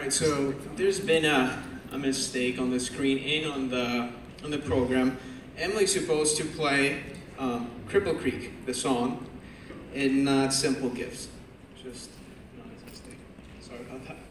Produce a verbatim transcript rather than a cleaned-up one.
right, so there's been a, a mistake on the screen and on the on the program. Emily's supposed to play um, Cripple Creek, the song, and not Simple Gifts. Just not a mistake. Sorry about that.